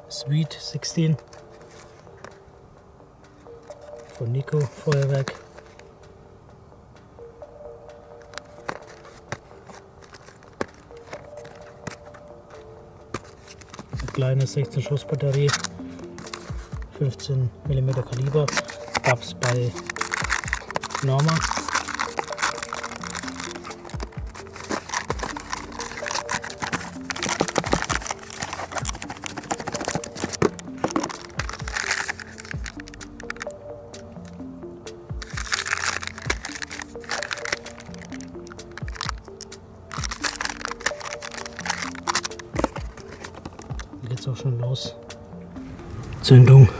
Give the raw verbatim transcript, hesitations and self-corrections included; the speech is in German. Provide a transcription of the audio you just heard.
Sweet sechzehn von Nico Feuerwerk. Eine kleine sechzehn Schuss Batterie, fünfzehn Millimeter Kaliber, gab es bei Norma. Geht's auch schon los. Zündung.